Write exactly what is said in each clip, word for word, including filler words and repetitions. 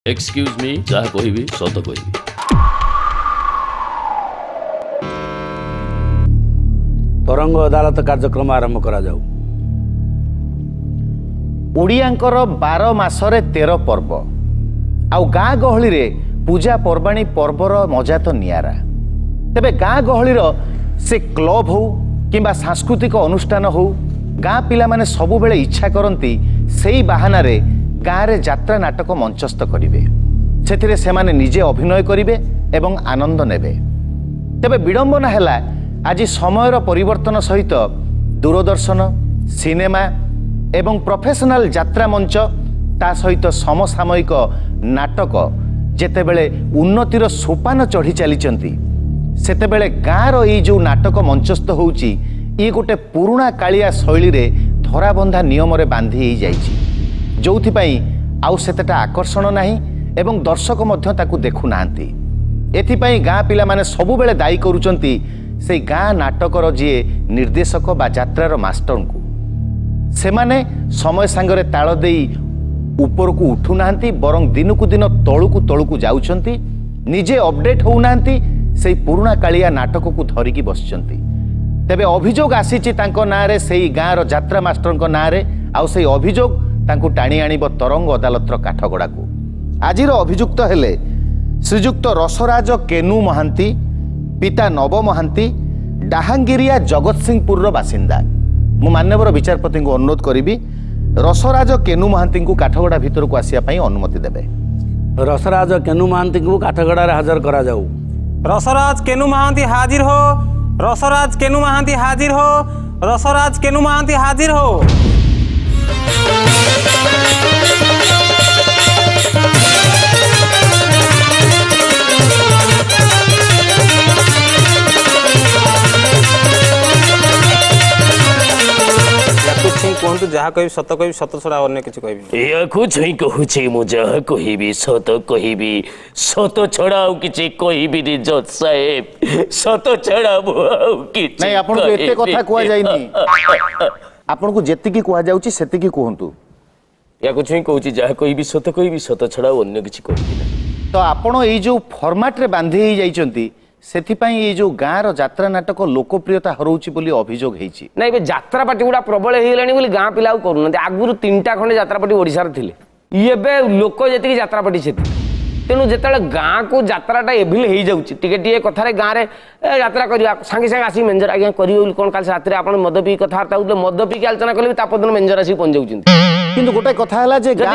Excuse me जहाँ कहबी सत कहबी। तरंग अदालत कार्यक्रम आरंभ करा जाऊ। ओडियांकर बार मासरे तेर पर्व आउ गाँ गहली रे पूजा पर्वाणी पर्वर मजा तो नियारा। तेबे गाँ गहली से क्लब हो किंबा सांस्कृतिक अनुष्ठान हो गाँ पिला माने सबु बेले इच्छा करती सेई बहाना रे गाँ रे यात्रा नाटक मंचस्थ करिवे। सेथिरे सेमाने निजे अभिनय करिवे एवं आनंद नेबे। तेबे विडंबना हैला आज समयर परिवर्तन सहित दूरदर्शन सिनेमा एवं प्रोफेशनल यात्रा मंच ता सहित समसामयिक नाटक जेतेबेले उन्नतिर सोपान चढ़ी चलीचंती सेतेबेले गाँर ये जो नाटक मंचस्थ होउची ये गोटे पुराणा कालिया शैली रे धराबंधा नियम रे बांधी ही जाइची जोथिपाई आउ सेतेटा आकर्षण नाही एवं दर्शक मध्य ताकू देखु नांती। एथिपाई गाँ पिला माने सबु बेले दायी करूचंती से गाँ नाटकर जी निर्देशक बा यात्रार मास्टर को सेमाने समय सांगरे ताल देई ऊपर को उठू नांती बरं दिन को दिन तळुकु तळुकु जाउछंती निजे अपडेट हो नांती से पुराणा कालिया नाटक को धरिकी बसचंती। तेबे अभियोग आसीची तांको नारे सेई गाँर यात्रा मास्टर को नारे आउ सेई अभियोग तांको टाणी आनिब तरंग अदालतर काठगड़ा को। आजिर अभियुक्त हेले श्रीजुक्त रसराज केनु महांती पिता नव महांती डाहांगिरिया जगतसिंहपुर बासिंदा। मु मान्यवर विचारपति को अनुरोध करी रसराज केनु महांती को काठगड़ा भितर को आसिया पई अनुमति देबे। रसराज केनु महांती को काठगड़ा रे हाजर करा जाऊ। रसराज केनु महांती हाजिर हो। रसराज केनु महांती हाजिर हो। रसराज केनु महांती हाजिर हो। कहतु जहाँ कह सत कह सत छड़ा अन्य किसी कह कुछ कहूँ मु जहाँ कहबी सत कहबी सत छड़ा कि कहबी जज साहेब सत छड़ा नहीं आपन को एते कथा कुआ जाइनी आपन को जेतिकी कुआ जाउची सेतिकी कहंतु या कुछ ही कहूँ जहाँ कहबी सत कहबी सत छड़ा अन्य किसी कहबी। तो आपण ये जो फॉर्मेट रे बांधी ही जाइचंती सेथिपाई ये जो गाँर यात्रा नाटक लोकप्रियता हरौची बोली अभियोग हेछि। नहीं यात्रा पार्टी गुड़ा प्रबल हेलानी बोली गाँ पिला करूना आगुरी तीन टा खंडे यात्रा पार्टी ओडिशा रे थिले एबे लोक जेतिकी यात्रा पार्टी सेति तेणु जिते गाँ को यात्राटा एभिल हो जाऊँगी टे टे कथार गाँव में यात्रा करवा सागे सागे आसिक मेंजर आज्ञा करेंगे कौन काल रात आप मद पी कथबार्ता होते मद पी आलोचना कले तापन मेंजर आसिक पहुँच जाऊँ किंतु गोटे कथा है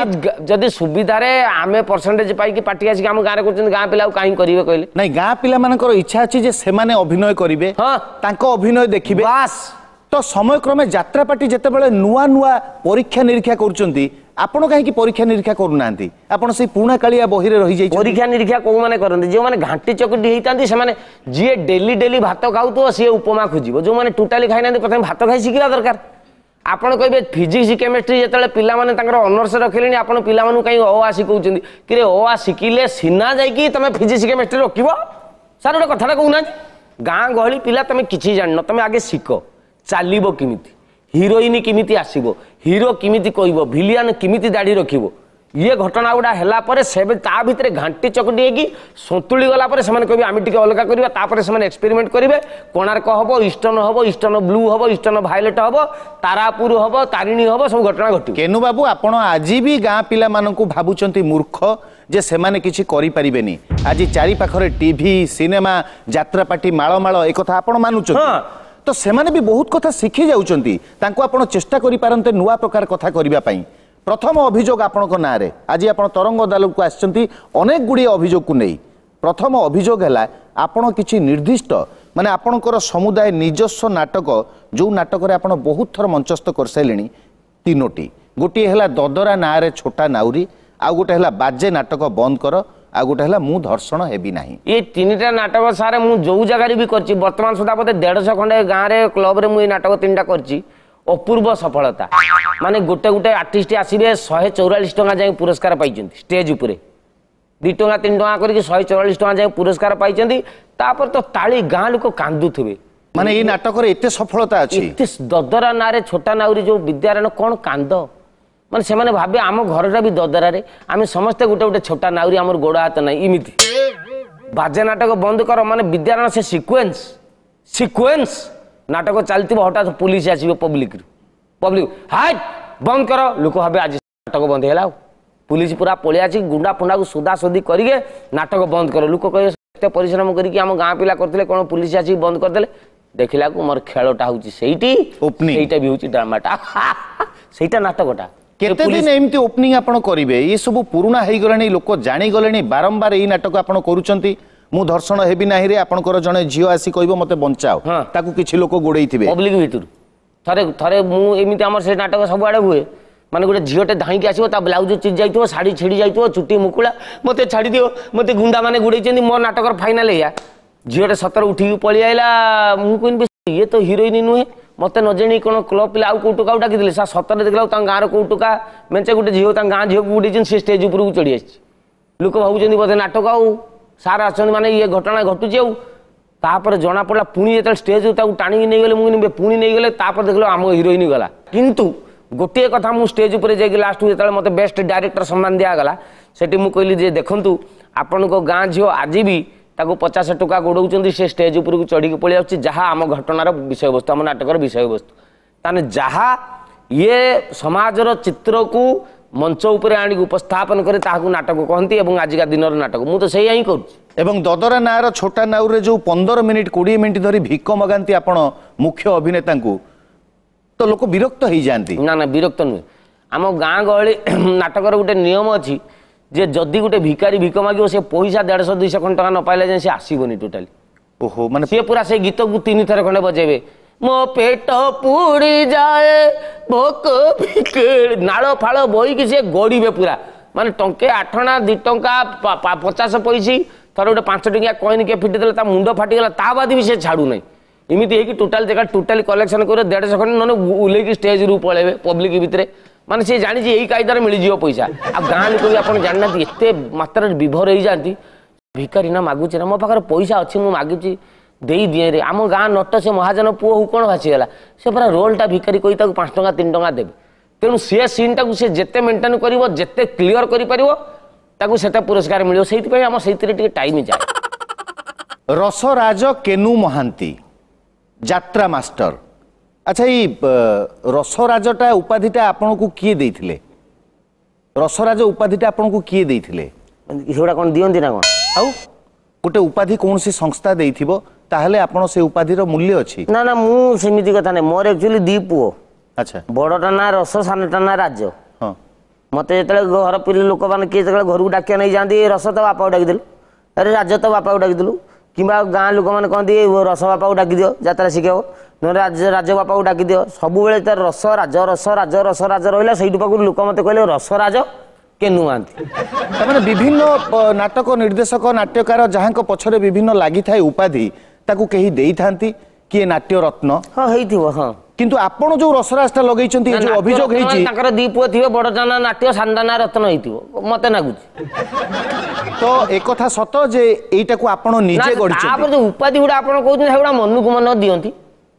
जदि सुविधा आम परसेंटेज पाई पार्टी आसिक आम गाँव कर गाँ पिला कहीं करेंगे कहले नहीं गाँ पिला मानकर इच्छा अच्छी जे सेमाने अभिनय करेंगे हाँ तांको अभिनय देखिबे बास तो समय क्रमे यात्रा पार्टी जितेबाला नुआ नुआ परीक्षा निरीक्षा करुचंती आपण कहीं परीक्षा निरीक्षा करूना आपण से पुणा कालिया बही रे रही जाई परीक्षा निरीक्षा को माने करंती जो माने घांटी चकटी हेतांती से माने जे डेली डेली भात खाउतो से उपमा खोजिबो जो माने टोटाली खाइ नांती प्रथम भात खाइ सिखिबा दरकार। आपण कहबे फिजिक्स केमिस्ट्री जेतले पिला माने तांकर ऑनर्स रखिलेनी आपण पिला मानु कहीं ओ आ सिखौचंती कि ओ आ सिखिले सिना जाई कि तमे फिजिक्स केमिस्ट्री रखिबो सार ओटा कथाटा कहूना गाँ गहली पिला तमे किछि जान्न तमे आगे सिखो चलिबो किमिति हिरोइन किमिति आसीबो हिरो किमिति कहबो विलियन किमिति दाढ़ी रखिबो ये घटना गुड़ा हैला परे सेबे ता भितरे घांटी चकटी हेकी संतुली गला परे सेमाने कहबे आमी टिके अलगा करबा तापरे सेमाने एक्सपेरिमेंट करिवे कोणार्क हबो ईस्टर्न हबो ईस्टर्न ब्लू हबो ईस्टर्न वायलेट हबो तारापुर हबो तारिणी हबो सब घटना घटी। केनु बाबू आपण आज भी गाँ पिला मानकु भाबुचंती मूर्ख जे सेमाने किछि करि परिबेनी आज चारि पाखरे टीवी सिनेमा यात्रा पार्टी माळ माळ ए कथा आपण मानुचंती तो सेमाने भी बहुत कथा शिखी जाउचंती तांको आपण चेष्टा करि पारंते नुआ प्रकार कथा करिबा पई। प्रथम अभियोग आपण को नारे आज आपण तरंग अदालत को आछंती अनेक गुडी अभियोग को नै प्रथम अभियोग हैला आपण किछि निर्दिष्ट माने आपणकर समुदाय निजस्व नाटक जो नाटक रे आपण बहुत थर मंचस्थ कर सैलेनी तीनोटी गोटी हैला ददरा नारे छोटा नाउरी आ गोटे हैला बाजे नाटक बंद कर आ गोटे हैला मु धर्षण हेबी नाही ये तीनटा नाटक सारे मु जो जगह भी करछि वर्तमान सुधा पते डेढ़ सौ खंडे गाँव रे क्लब रे मु ये नाटक तीनटा करछि अपूर्व सफलता माने गोटे गोटे आर्टिस्ट आसीबे शहे चौरालीस टका जाए पुरस्कार पाइछन्ती स्टेज उपरे दि टका तीन टका करके शहे चौरालीस टका जाए पुरस्कार पाइछन्ती तापर तो ताली गाँ लोक कांदुथिबे माने ये नाटक रे एते सफलता अछि एते ददरा नारे छोटा नाउरी जो विद्यारायण कोन कांद ମାନେ ସେମାନେ ଭାବେ ଆମ ଘରଟା ବି ଦଦରାରେ ଆମେ ସମସ୍ତେ ଗୋଟେ ଗୋଟେ ଛୋଟା ନାଉରି ଆମର ଗୋଡ଼ ହାତ ନାହିଁ ଏମିତି ବାଜେ ନାଟକ ବନ୍ଦ କର ମାନେ ବିଦ୍ୟାରଣ ସେ ସିକ୍ୱେନ୍ସ ସିକ୍ୱେନ୍ସ ନାଟକ ଚାଲିଥିବ ହଠାତ୍ ପୁଲିସ ଆସିବ ପବ୍ଲିକରୁ ପବ୍ଲିକ ହାଟ୍ ବନ୍ଦ କର ଲୋକ ଭାବେ ଆଜି ନାଟକ ବନ୍ଦ ହେଲା ଆଉ पुलिस पूरा पलि आसी गुंडा फुंडा को सुधा सुधी करके नाटक बंद कर लोक कहे एत परिश्रम करके आम गाँ पिला करते कौन पुलिस आसी बंद करदे देखला को मोर खेलटा होची सेठी ओपनिंग एटा भी होची ड्रामाटा सेटा नाटकटा केते दिन एमती ओपनिंग आपण करिवे ये सब पुराना हेई गलानी लोक जानि गलेनी बारंबार एई नाटक आपण करूचंती मु दर्शन हेबी नाही रे आपनकर जने झियो आसी कहबो मते बंचाओ ताकू किछि लोक गोडेइथिबे पब्लिक भितर थरे थरे मु एमिति हमर से नाटक सब आडे हुए माने गोटे झीटे धाईक आसो ता ब्लाउज चिज जाइए शाढ़ी छिड़ी जाइए चुटी मुकुला मत छाड़ी दियो मत गुंडा मैंने गुड़े मो नाटक फाइनाल या झीटे सतर उठिक पलि आईला मुझे ये तो हिरोइन नुहे मत न जाणी कौन क्लब पिला आउ कौटुका डाकी सा सतर देखला गाँव कौटुका मेचे गोटे झील गाँ झील को गुड़े सी स्टेज उपरକୁ चढ़ी आसी लोक भावुं बोधे नाटक आउ सार आसने माने ये घटना घटुची आउे जना पड़ा पुणी जो स्टेज टाणी नहीं गले मुझे पुणी नहीं गले देख लो आम हिरोइन गला किंतु गोटे कथा मु स्टेज उपर जाकि लास्ट जो मत बेस्ट डायरेक्टर सम्मान दिगला से कहली जे देखु आपण को गाँ झील आज भी ताको पचास टका गोड़ाऊँ से स्टेज उपरକୁ चढ़ी पलि आउछि जहाँ आम घटनार विषय वस्तु आम नाटकर विषय वस्तु ताने जहाँ ये समाजर चित्र को मंच उपर आनी उपस्थापन करे ताहाकू नाटक कहती और आजिका दिन नाटक मु तो सही कर ददरा नार छोटा नाउरे जो पंदर मिनिट कोड़े मिनिट धरी भिक मगाती आपण मुख्य अभिनेता तो लोक विरक्त हो जाती ना ना विरक्त नुहे आम गाँ गहली नाटकर गोटे नियम अच्छी जे जदि गोटे भिकारी भिक मागे से पैसा देढ़ दुई टका न पाइले जाए सी आसबनी टोटाली ओहो माने सी पूरा से गीत को तीन थर खंडे बजेबे मो पेट पुड़ी जाए भोक भिक नाड़ फाड़ बोईकि सी गड़े पूरा माने टंके आठना दि टंका पचास पैसी थर गोटे पांच टंकिया कॉइन किए फिटिदेला मुंड फाटिगला ता बाद भी से छाड़ू ना इमिति है टोटाल जगह टोटाली कलेक्शन कर डेढ़ खंड ना ओल्ल स्टेज रू पलैबे पब्लिक भितर माने सी जानी यही कायदार मिल जाव पैसा आ गाँ लोक भी आप जानना एत मात्रा विभोर हो जाती भिकारी ना मागुचे ना मो पाखे पैसा अच्छी मुझे मागुची दे दिए रे आम गाँ नट से महाजन पुओ हूँ कौन भासीगला से पूरा रोलटा भिकारी कही पांच टका तीन टका देवे तेणु सी सीनटा सी जिते मेन्टेन कर जिते क्लीयर कर पुरस्कार मिले से आम से टाइम जाए रसराज केनु महांती यात्रा मास्टर अच्छा ये रसराजटा उपाधिटा आपन को किए देथिले रसराज उपाधिटा आपन को किए देथिले सेटा कोन दियंती ना कोन आउ गोटे उपाधि कौन सी संस्था देथिबो ताहले आपन से उपाधिर मूल्य अछि ना ना मु सेमिति कथा नै मोर एक्चुअली दी पुओ अच्छा बड़टा ना रस सानटा ना राज्य हां मते जेतले घर पिले लोक माने के जेतले घर को डाकिया नै जांदी रस तो बापा डाकी देलु अरे राज्य तो बापा डाकी देलु किंबा गाँ लोक मैंने कहते रस बापा को डाकी दियो यात्रा शिखेव न राज्य राज्य बापा को डाकी दियो सब तार रस राज रस राज रस राज रहा से लोक मत कहले रसराज केनु महांती मैंने विभिन्न नाटक निर्देशक नाट्यकार जहाँ पछरे विभिन्न लगी थाए उपाधि ताकू कहीं देई थांती किए नाट्य रत्न हाँ हेइथिबो हाँ किंतु आपण जो रसराजटा लगैछंती जो अभियोग हेछि ताकर दी पुओ थिबे बडजाना नाट्य सानदाना रत्न हेइथिबो मते नागुची तो एक कथा सत जे एइटा को आपण निजे गढिछंती तापर जो उपाधि गुडा आपण कहउछन हेउडा मन को मन दियंती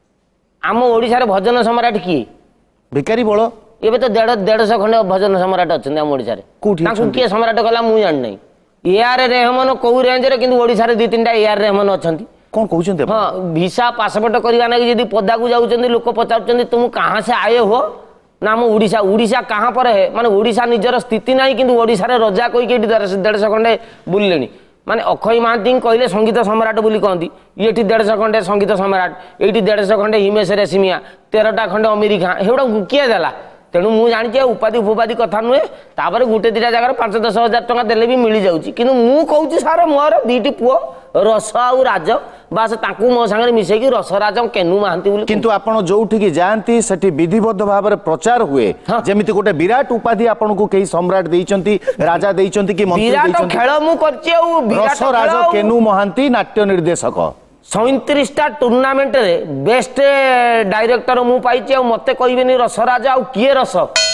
आम ओडिसा रे भजन सम्राट किए भिकारी बळ एबे तो डेढ़ डेढ़ सौ खंडे भजन सम्राट अच्छा आम ओडिसा रे ताकू किए सम्राट कला मु जान नै ए आर रहमान कोउ रेंज रे किंतु ओडिसा रे दि तीनटा ए आर रहमान अछंती कौन कहते हाँ वीसा पासपोर्ट करवा ना कि पदा को जाऊँ लोक पचार तुम कहाँ से आए हो ना हम उड़ीसा उड़ीसा कहाँ पर है माने उड़ीसा निजर स्थिति ना कि ओडिशा रे रजा कहीकि डेढ़ खंडे बुलले माने अक्षय महांती कहले संगीत सम्राट बोली कहती ये डेढ़ खंडे संगीत सम्राट ये डेढ़ खंडे हिमेश रेशमिया तेरटा खंडे अमेरिका हेउडा किए देला तेणु मुझे जानी उपाधि उपाधि कथा नुहे तापर गोटे दुटा जगह पांच दस हजार टका देले भी मिल जाऊँगी कि मुझे कहूँ सार मोर दीटी पुओ रस आउ राज बास ताकू मो सांगे मिसेकी रसराज केनु महांती बोली किंतु आपण जोठी जाती सेठी विधिबद्ध भाव में प्रचार हुए जेमिति गोटे विराट उपाधि आपण को कई सम्राट देइचंती राजा देइचंती कि मंत्री देइचंती विराट खेल मु करछि औ विराट रसराज केनु महांती नाट्य निर्देशक सैंतीस टा टूर्नामेंट रे बेस्ट डायरेक्टर मु पाइछि औ मते कहबेनी रसराज आउ किए रस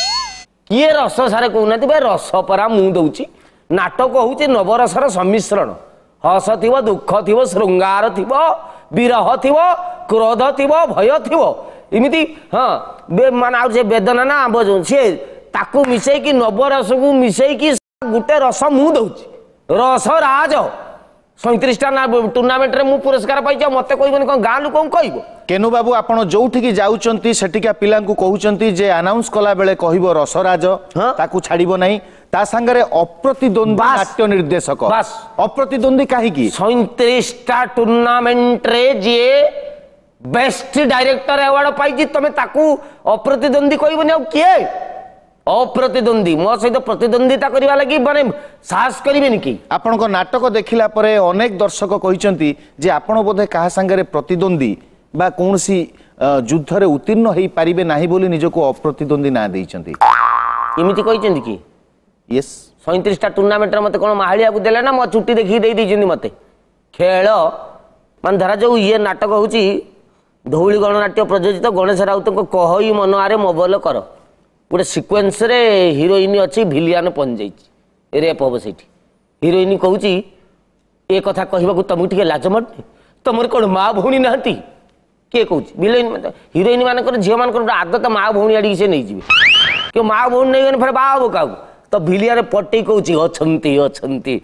किए रस सारे कहउनाती भाई रस परा मु दउछि नाटक होउछि नवरसर सम्मिश्रण हस थी दुख थी श्रृंगार थी विरह थी क्रोध थी भय थी इमिति हाँ मान आ वेदना ना आंब सी ताकू मिसेकी नवरस को मिसेकी गुटे रस मु दउची रस राज सैंतीस टा टूर्नामेंट रे मु पुरस्कार पाइछ मते कहबनी कोन गां लोक कहबो केनु बाबू आपण जोठी की जाउचंती सेटिका पिला को कहउचंती जे अनाउंस कला बेले कहबो रसराज ताकू छाड़िबो नाही ता संगरे अप्रतिद्वंदी नाट्य निर्देशक अप्रतिद्वंदी काहे की सैंतीस टा टूर्नामेंट रे जे बेस्ट डायरेक्टर अवार्ड पाइछि तमे ताकू अप्रतिद्वंदी कहबनी आ किए अप्रतिद्वंदी मो सहित प्रतिद्वंदिता करबा लागि माने साहस करिबेनी की आपण को नाटक देखिला परे अनेक दर्शक कहिसंती जे आपण बोधे कहा संगरे प्रतिद्वंदी बा कोनसी युद्ध रे उत्तीर्ण हेई पारिबे नाही बोली निजको अप्रतिद्वंदी ना देइचंती एमिति कहिचंती की यस सैंतीस टा टूर्नामेंट रे मते कोन माहालिया को देले ना मो छुट्टी देखि देई दिजंती मते खेल मान धरा जो ये नाटक होची धौली गणनाट्य प्रयोजित गणेश राउत को कहई मन आरे मोबाइल कर गोटे सिक्वेन्स रे हिरोइन अच्छी भिलियन पहुंच जाइए रेप हम से हिरोइन कहूँ ए कथा कहवाक तुमको टे लाज मारे तुम कौन माँ भौणी ना किए कौन भिलेन हिरोइन मान झील मान आदत माँ भौणी आड़ी से नहीं कि माँ भौणी नहीं गले फिर बाहा हम क्या तो भिलियन पटे कहूँ अच्छी अच्छी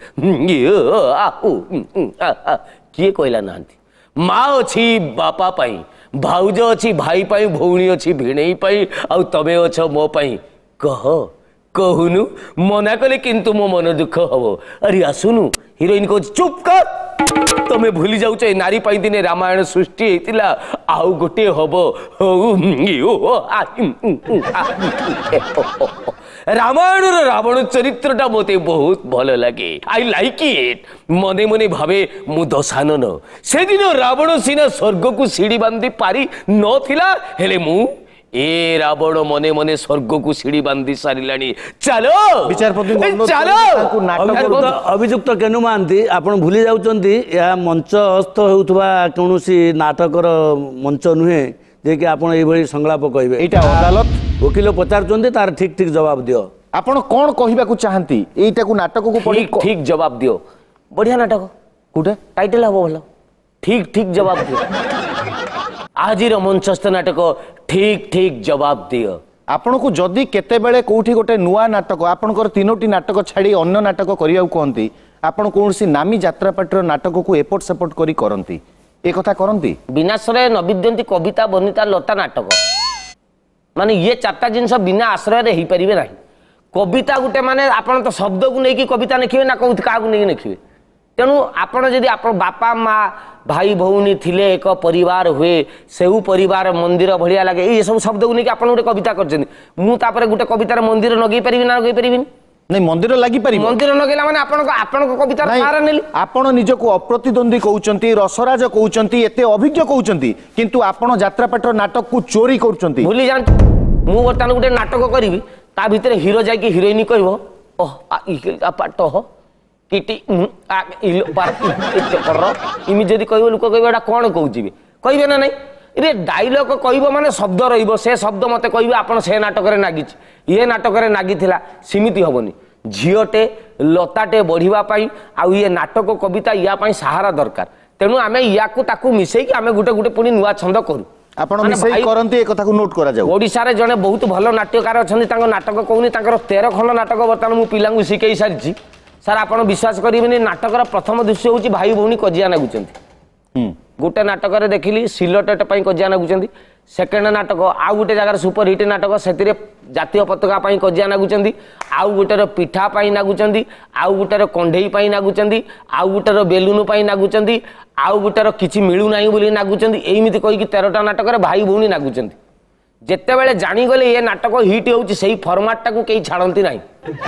किए कहला ना माँ अच्छी बापा पाई भाउज अच्छी भाई पाई भौणी अच्छी भिणई पाई आउ तबे अछ मो पाई कह कहूनु मना कले किंतु मो मन दुख हबो अरे आसुनु हिरोइन को चुप कर तमे भूली जाउछ ए नारी पाई दिने रामायण सृष्टि हेतिला आउ गोटे हबो रामायण रावण चरित्रटा मते बहुत भल लगे आई लाइक इट मने मने भावे मु दशानन से दिन रावण सीना स्वर्ग को सीढ़ी बांधी पारी नथिला हेले मु ए रावण मने मने स्वर्ग को सीढ़ी बांधी सारिलानी चलो विचारपति चलो अभियुक्त केनु महांती आपण भूली जाउचंती या मंचस्थ होउथबा कोनोसी नाटकर मंच नुहे जे कि आपण एई भली संगलाप कहबे एटा अदालत वकील पचारचंती तार ठीक ठीक जवाब दियो आपण कोन कहिबा को चाहंती एटा को नाटक को पढ़ी ठीक ठीक जवाब दियो बढ़िया नाटक कुटे टाइटल हबो भलो ठीक ठीक जवाब दियो आजिर मंचस्थ नाटक ठीक ठीक जवाब दियो आपण को जदी केते बेले कोठी गोटे नुआ नाटक आपणकर तीनोटी नाटक छाड़ी अन्य नाटक करिया कहंती आपण कोनसी नामी यात्रापाटर नाटक को एपोर्ट सपोर्ट करी करंती ए कथा करंती विनाश्रय नविद्यंती कविता बनिता लता नाटक माने ये चारटा जिनस बिना आश्रय रे ही परिबे नाही कविता गुटे माने आपण तो शब्द को नेकी कविता लिखिबे ना कहू का को नेकी लिखिबे तेणु आपण जदि आपण बापा माँ भाई भौणी थिले एक परिवार हुए सेउ परिवार मंदिर भलिया लगे ये सब शब्द को नेकी आपण गुटे कविता करछन मु तापर गुटे कवितार मंदिर नगई परिबे ना नगई परिबिनी नहीं मंदिर लागि पारि मंदिर नगेला माने आपण को आपण को कविता सारा नेली आपण निज को अप्रतिद्वंदी कहउचंती रसराज कहउचंती एते अभिज्ञ कहउचंती किंतु आपण यात्रापाटर नाटक को चोरी करउचंती भूली जान मु वर्तमान गुटे नाटक करिवि ता भितर हीरो जाय कि हिरोइन कहबो ओह आ इ पाट हो किटी आ इ पाट कर इमि जदी कहबो लोक कहबो एटा कोन कहउजिबे कहबे ना नहीं रे डायलॉग कहबो माने शब्द रहिबो से शब्द मते कहबे आपण से नाटक रे नागिछ ये नाटक रे नागिथिला सीमित होबनी झीटे लताटे बढ़िबा पाई आ ये नाटक कविता या पाई सहारा दरकार तेणु आमे या को ताकू मिसई कि आमे गुटे गुटे पुनी नुआ छंद करू आपण मिसई करंती ए कथा को नोट करा जाऊ ओडिसा रे जने बहुत भलो नाट्यकार अछंती तांको नाटक कहूनी तांकर तेरह खंड नाटक वर्तमान मु पिलांगु सिकेई सारिछि सर आपण विश्वास करिबेनी नाटकर प्रथम दृश्य होची भाई भौणी कजिया नागुचंती गोटे नाटक रे देखिली सिलटेट पाई कजिया नागुचंती सेकेंड नाटक आउ गोटे जगार सुपर हिट नाटक से जातीय पताका पाई कजिया नागुचंती आउ गोटे पिठा पाई नागुचंती आउ गोटे कंढेई पाई नागुचंती आउ गोटे बेलून पाई नागुचंती आउ गोटे किछि मिलू नाही बोली नागुचंती एमिति कहि तेरहटा नाटक रे भाई भौणी नागुचंती जेते बेले जानी गले ये नाटक हिट होउची सेही फॉर्मेट टाकू केही छाड़ंती नाही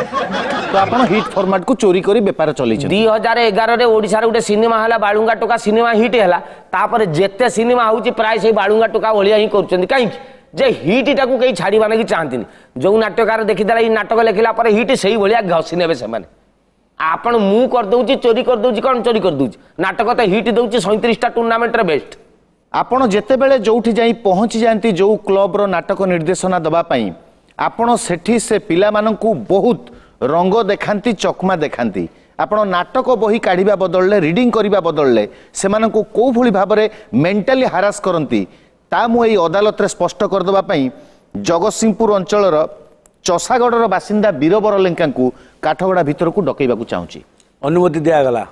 तो आपण हिट फॉर्मेट को चोरी करी व्यापार चली छ दो हज़ार ग्यारह रे ओडिसा रे गोटे सिनेमा हला बाळुंगा टोका सिनेमा हिट हला तापर जेते सिनेमा होउची प्राय सेही बाळुंगा टोका भलिया ही करचंती काई जे हिट टाकू केही छाड़ी माने की चाहंतीनी जो नाटककार देखिदला ई नाटक लेखिला पर हिट सेही भलिया घसी नेबे से माने आपण मु कर दउची चोरी कर दउची कोन चोरी कर दउची नाटक त हिट दउची सैंतीस टा टूर्नामेंट रे बेस्ट आपण जेते बेले जोठी जाई पहुंची जानती जो क्लब रो नाटक निर्देशना दबा पई आपण सेठी से पिला माननकू बहुत रंग देखांती चकमा देखांती आपण नाटक बही काढ़िबा बदलले रीडिंग करिबा बदलले से माननकू को भली भाबरे मेंटली हारास करंती ता मु एई अदालत रे स्पष्ट कर दबा पई जगतसिंहपुर अंचल रो चषागढ़ बासिंदा वीरबर लेंका काठगड़ा भितर को डकैबा चाहूँगी। अनुमति दिगला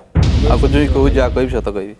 सत कह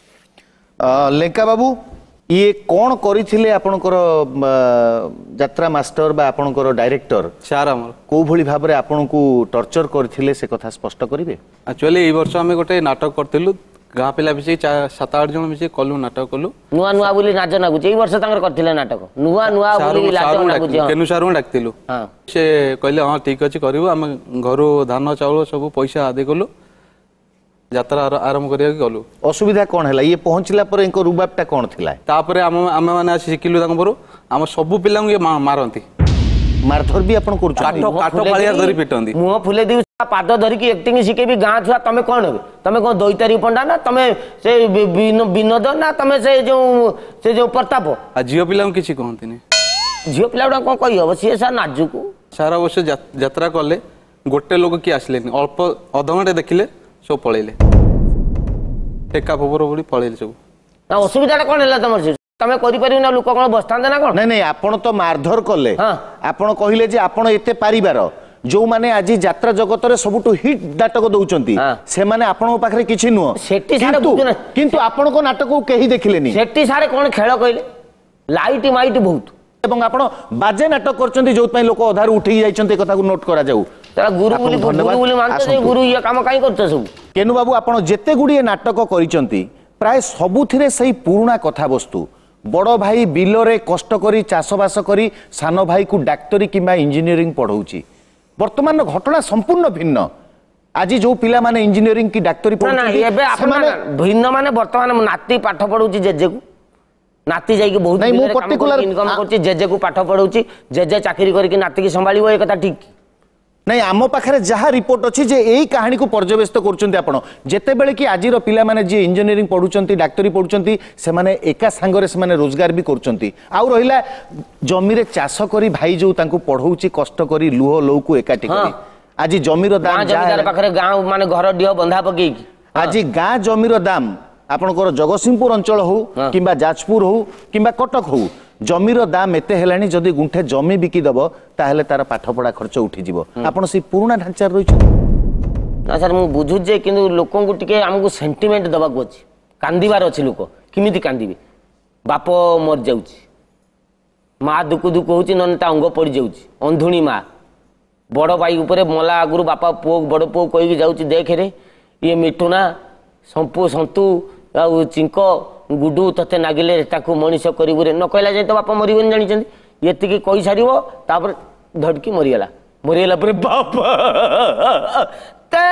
लेंका बाबू ये कौन करथिले आपनकर यात्रा मास्टर बा आपनकर डायरेक्टर सार आमर को भली भाव में आपन को टर्चर करथिले से कथा स्पष्ट करिवे। एक्चुअली ए वर्ष आमे गोटे नाटक करथिलु गाँ पिला मिसे सात आठ जन मिसे कलु नाटक कलु नुआ नुआ बोली नाच नागुच ए वर्ष तांकर करथिले नाटक नुआ नुआ बोली नाच नागुच केनु सारू डाकतिलु हां से कहले हां ठीक अछि करिवो हम घरो धान चाउल सब पैसा आदि कलु यात्रा आरंभ करिया गलु। असुविधा कौन है ये पहुंचला पर इनको रुबाबटा कौन थिला तापरे हम आमे माने शिखिलु तांको पर हम सब पिला ये मारंती मारधर भी अपन कर काठ काठ पालिया धरी पिटंती मुंह फुले दी पाद धरी की एक्टिंग शिखेबी गाँ छुआ तमे कौन हेबे तमे कौन दैतारी पंडा ना तमे से विनोद ना तमे से जो से जो प्रताप आ जियो पिला किछि कहंती नै झियो पिला कोन कहि हबो से सा नाजुकु सारा वर्ष यात्रा कले गोटे लोक कि आसले अल्प अध घंटे देखिले सब पळेले टेका फबर बड़ी पळेले सब ना असुविधा कोन हला तमर से तमे करि परिउ ना लोक कोन बस्तांदे ना कोन नहीं नहीं आपण तो मारधर कले हां आपण कहिले जे आपण एते पारिबार जो माने आज यात्रा जगत रे सबुटु हिट नाटक दउचंती से माने आपण पाखरे किछि नुह सेठी सारे बुझना किंतु आपण को नाटक को केही देखिलेनी सेठी सारे कोन खेल कइले लाइट माइट बहुत एवं आपण बाजे नाटक करचंती जो पई लोक अधार उठी जाइचंती कथा को नोट करा जाऊ तरा गुरु बोली गुरु बोली मानते जे गुरु ये काम काई करछ सब केनु बाबू आपण जेते गुडी नाटक करिचंती प्राय सबुथिरे सही पुराना कथा वस्तु बड़ भाई बिलरे कष्ट करी चाषबास करी सान भाई को डाक्तरी किंबा इंजीनियरिंग पढ़ाऊची वर्तमान घटना संपूर्ण भिन्न आज जो पिला माने इंजीनियरिंग की डाक्तरी पढ़ाऊची एबे आपण भिन्न माने वर्तमान नाती पाठ पढ़ाऊची जेजे को नाती जाई के बहुत नहीं मु पर्टिकुलर इनकम करची जेजे को पाठ पढ़ाऊची जेजे चाकरी करी के नाती की संभाळिबो ए कथा ठीक नहीं आम पाखे जहाँ रिपोर्ट अच्छी जे यही कहानी को पर्यवेस्त कर जेते बेले कि आज पिला माने जे इंजीनियरिंग पढ़ुचंती डाक्तरी पढ़ुचंती से माने एका सांगरे से माने रोजगार भी करचंती आउ रहिला जमी रे चाष करी भाई जो तांको पढ़ौची कष्ट करी लुह लौ को एकाठी करी आज जमीर दाम जमीदार पाखरे गांव माने घर डिह बंधा पकई की आज गाँ जमीर दाम आपनकर जगतसिंहपुर अंचल हो किंबा जाजपुर हो किंबा कटक हो जमीर दाम एते हेलानी जदि गुंठे जमी बिकी दब ताहेले तार पाठपढ़ा खर्च उठी जीवो आपण से पुराना ढांचा रही ना सर मु बुझु जे किंतु लोकन को टिके हमको सेंटिमेंट दबा को अछि कांदीबार अछि लोक किमिति कांदीबे बाप मर जाउची माँ दुकु दुकु होची नन ता अंग पड़ जाउची अंधुणी माँ बड़ भाई ऊपर मला आगुरु बापा पुओ बड़ पुओ कहि जाउची देख रे ये मिठुना संपु संतु आ चिंक गुडू तते नागिले ताकू मनीष करिबु रे न कहला जे तो बापा मरिबन जानि चंदी एतिकी कहि सारिबो तापर धडकी मरियला मरियला पर बापा ते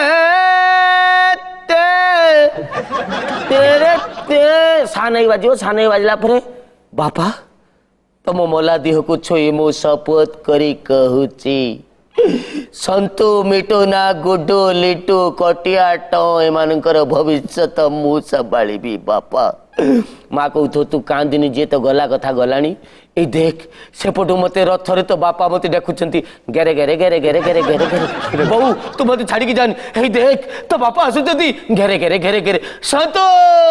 ते तेरे ते सानै बाजियो सानै बाजला पर बापा तम मला देह को छोई मो शपथ करी कहूची संतु मिटुना गुडू लिटू कटिया टो एमानकर भविष्य मु संभाळिबी बापा माँ कहू तू कांदिनी जे तो गला कथा गलानी ए देख सेपटू मते रथरे तो बापा मते देखुचंती गेरे गेरे गेरे गेरे गेरे गेरे गेरे बहु तू मते छाड़ी की जान ए देख तो बापा आसुचंती गेरे गेरे गेरे गेरे संतु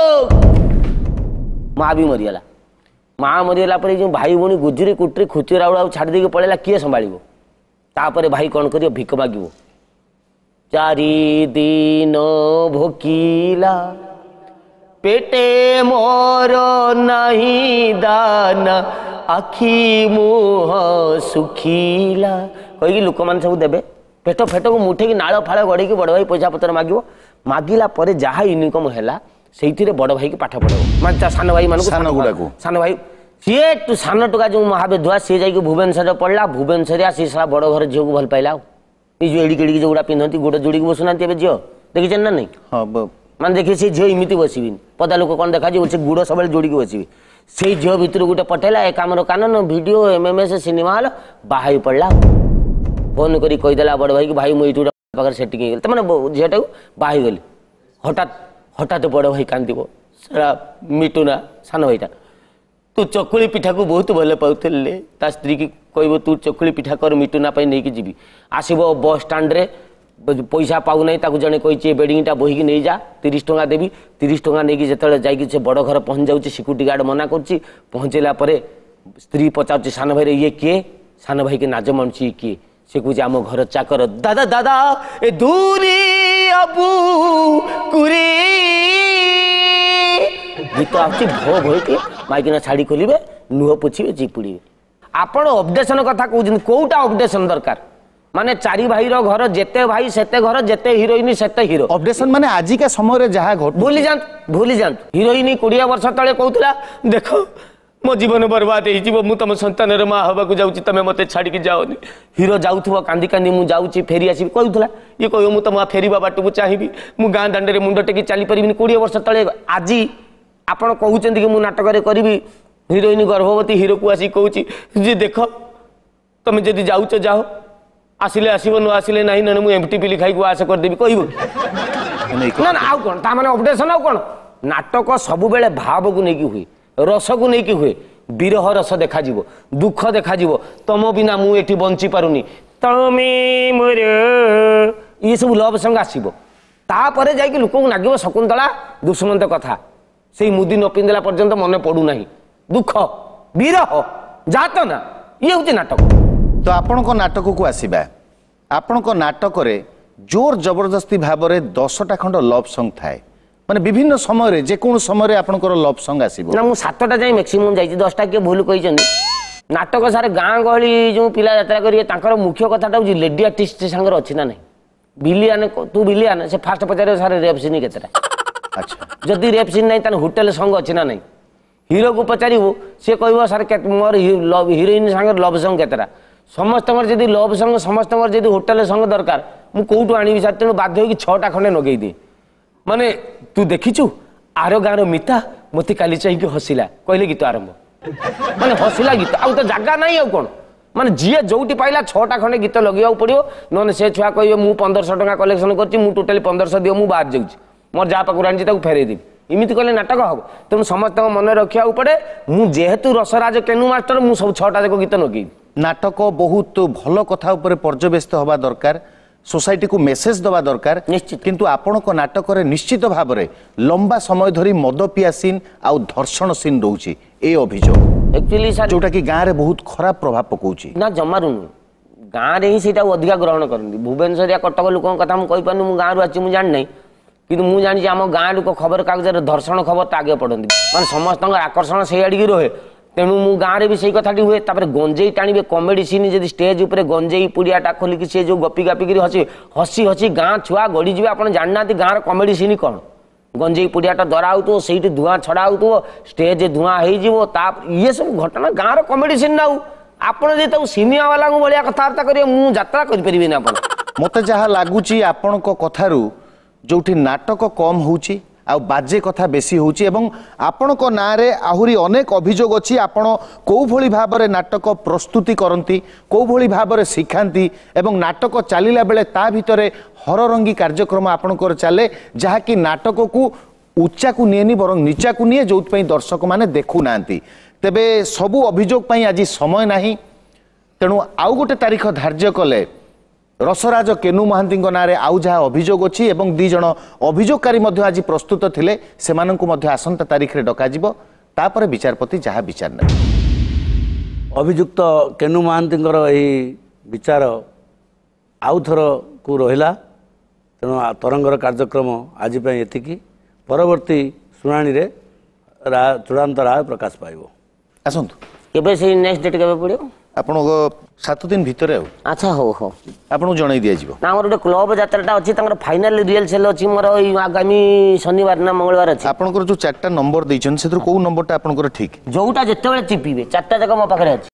माँ भी मरियला माँ मरियला पर जो भाई भौणी गुजरी कुटरी खुचुरा उड़ा छाड़ी देके पळेला किए संभाळिबो तापरे भाई कौन करियो भिक मागिबो चारि दिन भोकिला पेटे मोर नहीं दाना आखि मुह सुखिला कही लोक मान सब देबे पेट फेट को मुठे की नाल फाड़ गड़े की बड़ भाई पैसा पत्र मागिबो मागिला परे जहा इनकम हैला सेइथिरे बड़ भाई की पाठ पढ़ाबो मान सान भाई मान सान गुडा को सान भाई सीए तू सान टुका जो महाविद्या सी जाइए भुवनेश्वर पढ़ला भुवनेश्वर आसी सारा बड़ घर झील को भल पाइला ये जो एड़ी केड़ी जो पिंधती गोड़ जोड़ी बसुना झील देखी ना नहीं हाँ मैंने देखिए से झील इमती बसबी पदा लोक कौन देखा से गुड़ सब जोड़ी बसबी से झील भितर गोटे पठेला एक आमर कानन video M M S cinema hall बाहा पड़ा फोन करी कहीदेला बड़ भाई कि भाई मुझे पाखे सेटिंग हो गल मैंने झीटा को बाहा गली हठात हठात बड़ भाई कांदब सारा मिटुना सान भाईटा तू चकुली पिठा को बहुत भल पाउले ता स्त्री की कहब तू चकुली पिठा कर मिटुना नहीं कि जीवी आसब बस स्टाण्ड रे पैसा पाऊ ना जड़े कही बेडिंगटा बोहिकी नहीं जा तीस टंका देवी तीस टंका नहीं जिते जाइए बड़ घर पहुँच जाऊँगी सिक्यूरीटी गार्ड मना कर पहुँचला स्त्री पचार सान भाई ये किए सान भाई के नाज मणुची किए से कहे आम घर चाकर दादा दादा ए दूरी अबू कुरी गीत आसुची भो भो के माइकिना छाड़ी खोलिबे नुह पोछिबे चिपुड़ी आपण अपडेशन कथा कहउछन कोउटा अपडेशन दरकार माने चारि भाई रो घर जेते भाई सेते घर जेते हिरोइन सेते हिरो अपडेशन माने आजि का समय रे जहा घट भूली जान भूली जान हिरोइन बीस वर्ष तले कहउतला देखो मो जीवन बर्बाद हो जीव मु तुम संतान माँ हवा को जाऊँ तुम मत छाड़ी जाओनी हिरो जाऊथुव कांदी कांदी मु जाऊँगी फेरी आसबि कहूला ये कह मु तुम फेरवा बाट को चाहिए मु गाँ दांडे मुंड टेकी चली पारिनी कोड़े वर्ष तले आज आपण कहते कि मु नाटक करी हिरोइन गर्भवती हिरो को आसिक कहूँ जे देख तुम जदि जाऊच जाओ आसिले आसब न आसिले ना ना मुझे एमटी पिली खाई आशा करदेवी कह ना ना आउ कौन ता माने अपडेशन आउ कौन नाटक सब बेले भाव को लेकिन हुए रस को लेकिन हुए विरह रस देखा दुख देखा तुम बिना मुझे बंची पारुनी तमे मोर ये सब लव संग आसब तापर जाकि लोक लगे शकुंतला दुष्मंत कथा से मुदी न पिंधला पर्यंत मन पड़ूना दुख विरह जात ना ये हूँ नाटक। तो आपण को नाटक को आसवा आपण को नाटक रे जोर जबरदस्ती भाव में दसटा खंड लव सॉन्ग थाए माने विभिन्न समय रे जे कोन समय रे आपनकर लव सॉन्ग आसीबो ना मु सातटा जाई मैक्सिमम जाई दसटा के भूल कहिसनी नाटक सारे गाँ गहली जो पिला यात्रा करिए तांकर मुख्य कथाटा हूँ लेडी आर्टिस्ट सांगर अच्छी ना नहीं बिलियान तू बिलियान से फास्ट पचारे सारे रेप सीन केतेटा अच्छा जदि रेप सीन नहीं ताने होटल सॉन्ग अच्छी ना नहीं हिरो को पचारू सी कह सार मोर हिरोइन सांगर लव सॉन्ग केतेटा समस्त जदि लव सॉन्ग समस्त जदि होटल सॉन्ग दरकार मु कोठू आनी सार तेणु बाध्य होगी छटा खंडे नगई दे माने तू देखीचु आर गाँव मिता मत काली चाहिए हसिला कहले गीत आरंभ माने हसिला गीत आउ तो जगह नहीं आउ कौन माने जीए जोटी पाइला छटा खंडे गीत लगे पड़ो नने से छुआ कहे मु पंद्रह टका कलेक्शन कर टोटाली पंद्रह दियो मु बाहर जाऊँ मोर जहाँ पाक आनी फेरई देवी इमित कले नाटक हम तेणु समस्त मन रखा पड़े मुझेतु रसराज केनु मास्टर मु सब छटा जाक गीत नगेबी नाटक बहुत भल कथा उपर पर्यवेस्त हवा दरकार सोसाइटी को मेसेज दवा दरकार निश्चित किंतु आपण को नाटक रे निश्चित भाव में लंबा समय धरी मद पिया सीन आउ धर्षण सीन रोची ए अभियोग एक्चुअली सर जोटा कि गाँव रे बहुत खराब प्रभाव पकाउची ना जमारू गाँव रे ही सीटा अधिका ग्रहण करती भुवनेश्वर या कटक लोक कथा मुझे कहीपार मुझे गाँव आसी मुझे जानी कि मुझे जानी आम गाँ लोक खबर कागज धर्षण खबर आगे पढ़ती माने समस्त आकर्षण से आड़िकी रहे तेणु मु गाँव में से कथाटी हुए तापर गंजेई टाणिबे कमेडी सीन जब स्टेज उपर गंजेई पुड़ियाटा खोलिकी सी जो गपी गापिक हसी हसी हसी गाँ छुआ गड़ी जी आप जानना गाँव कमेडी सीन कौन गंजेई पुड़ियाटा दरा हो से धूआं छड़ा हो स्टेज धूआं हो ये सब घटना गाँव कमेडी सीन ना आपड़ सिनेमा वाला भाया कथबार्ता करेंगे मुझे यात्रा करें आप मत जहाँ लगुच आपण कथारू जो नाटक कम होची आ बाजे कथा बेसी होची एवं आपण को ना रे आहुरी अनेक अभियोग अच्छी आपण को भली भाव में नाटक प्रस्तुति करती को भली भाव में शिखाती एवं नाटक चलिला बेले ता भितरे हररंगी कार्यक्रम आपणकर चले जहाँकि नाटक को उच्चा को निएनी बरं नीचा को निए जो दर्शक माने देखु नांती तेबे सबु अभियोग पई आज समय नाही तेणु आउ गोटे तारीख धार्य कले रसराज केनु महांती ना आउ जहाँ अभियोग अच्छी एवं दी जन अभियोगकारी आज प्रस्तुत थिले सेमानंकु मध्य आसंता तारीख रे डका जिवो तापर विचारपति जहाँ विचार ने अभियुक्त केनु महांती विचार आउ थर को रहिला तेणु तरंगर कार्यक्रम आज एतिकी परवर्ती शुणाणी रे चूड़ांत राय प्रकाश पाइबो आसंतु केबे से नेक्स्ट डेट केबे पड़ियो आपण सात दिन भितर अच्छा हो हो आपन जणाई दिया जिवो ना मोर गोटे क्लब यात्राटा अछि तंगर फाइनल रिहर्सल अछि मोर आगामी शनिवार ना मंगलवार अछि आपनकर जो चारटा नंबर दैछन सेतर को नंबरटा आपनकर ठीक जोटा जत्ते बेले टिपिबे चारटा जक मो पाखरे अछि।